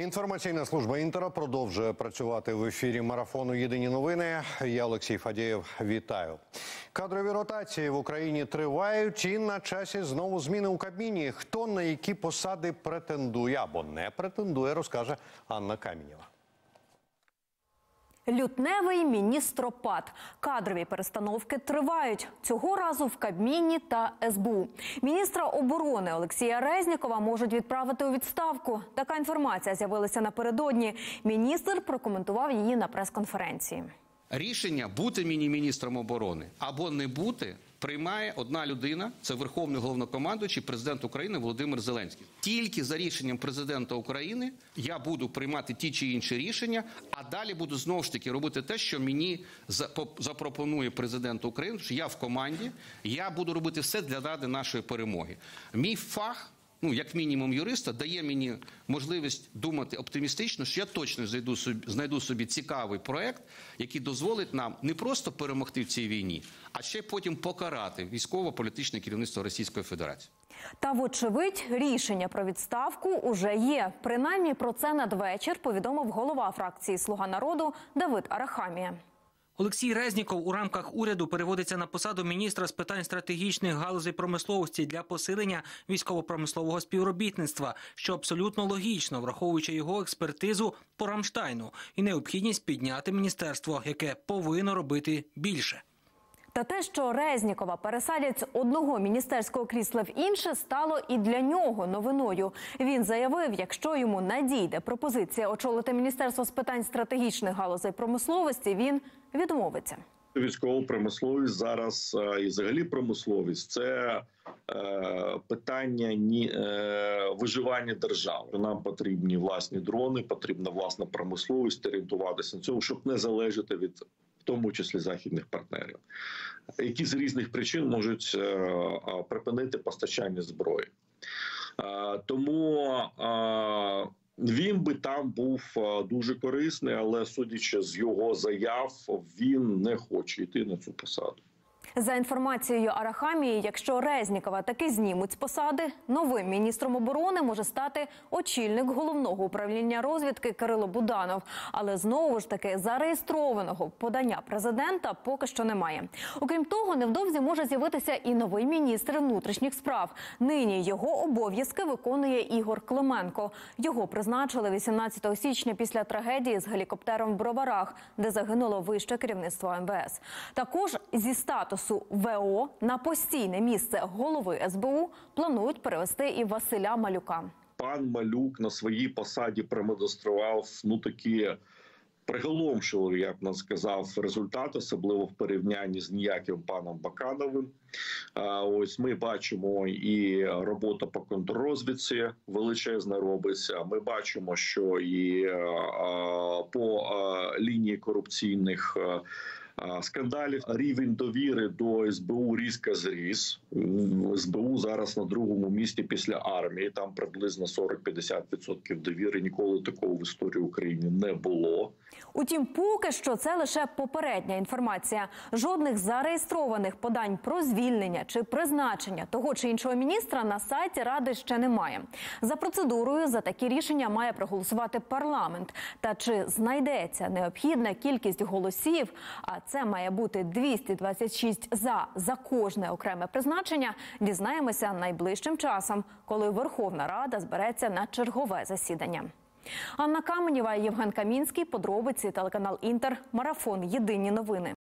Інформаційна служба «Інтера» продовжує працювати в ефірі марафону «Єдині новини». Я, Олексій Фадієв, вітаю. Кадрові ротації в Україні тривають і на часі знову зміни у Кабміні. Хто на які посади претендує або не претендує, розкаже Анна Каменєва. Лютневий міністропад. Кадрові перестановки тривають. Цього разу в Кабміні та СБУ. Міністра оборони Олексія Резнікова можуть відправити у відставку. Така інформація з'явилася напередодні. Міністр прокоментував її на прес-конференції. Рішення бути міністром оборони або не бути приймає одна людина – це Верховний Головнокомандуючий, президент України Володимир Зеленський. Тільки за рішенням президента України я буду приймати ті чи інші рішення, а далі буду знову ж таки робити те, що мені запропонує президент України, що я в команді, я буду робити все ради нашої перемоги. Мій фах, як мінімум юриста, дає мені можливість думати оптимістично, що я точно знайду собі цікавий проект, який дозволить нам не просто перемогти в цій війні, а ще потім покарати військово-політичне керівництво Російської Федерації. Та, вочевидь, рішення про відставку уже є. Принаймні про це надвечір повідомив голова фракції «Слуга народу» Давид Арахамія. Олексій Резніков у рамках уряду переводиться на посаду міністра з питань стратегічних галузей промисловості для посилення військово-промислового співробітництва, що абсолютно логічно, враховуючи його експертизу по Рамштайну і необхідність підняти міністерство, яке повинно робити більше. Та те, що Резнікова пересадять з одного міністерського крісла в інше, стало і для нього новиною. Він заявив, якщо йому надійде пропозиція очолити Міністерство з питань стратегічних галузей промисловості, він відмовиться. Військова промисловість зараз і взагалі промисловість – це питання виживання держави. Нам потрібні власні дрони, потрібна власна промисловість, орієнтуватися на цьому, щоб не залежати від, в тому числі, західних партнерів, які з різних причин можуть припинити постачання зброї. Тому він би там був дуже корисний, але, судячи з його заяв, він не хоче йти на цю посаду. За інформацією Арахамії, якщо Резнікова таки знімуть з посади, новим міністром оборони може стати очільник головного управління розвідки Кирило Буданов. Але знову ж таки зареєстрованого подання президента поки що немає. Окрім того, невдовзі може з'явитися і новий міністр внутрішніх справ. Нині його обов'язки виконує Ігор Клименко. Його призначили 18 січня після трагедії з гелікоптером в Броварах, де загинуло вище керівництво МВС. Також зі статусу ВО на постійне місце голови СБУ планують перевести і Василя Малюка. Пан Малюк на своїй посаді продемонстрував такі приголомшливі, я б не сказав, результати, особливо в порівнянні з ніяким паном Бакановим. Ось ми бачимо і робота по контррозвідці величезна робиться. Ми бачимо, що і по лінії корупційних скандалів рівень довіри до СБУ різко зріс. СБУ зараз на другому місці після армії. Там приблизно 40-50% довіри. Ніколи такого в історії України не було. Утім, поки що це лише попередня інформація. Жодних зареєстрованих подань про звільнення чи призначення того чи іншого міністра на сайті Ради ще немає. За процедурою за такі рішення має проголосувати парламент. Та чи знайдеться необхідна кількість голосів, а це має бути 226 за кожне окреме призначення, дізнаємося найближчим часом, коли Верховна Рада збереться на чергове засідання. Анна Каменєва, Євген Камінський, подробиці, телеканал «Інтер», марафон «Єдині новини».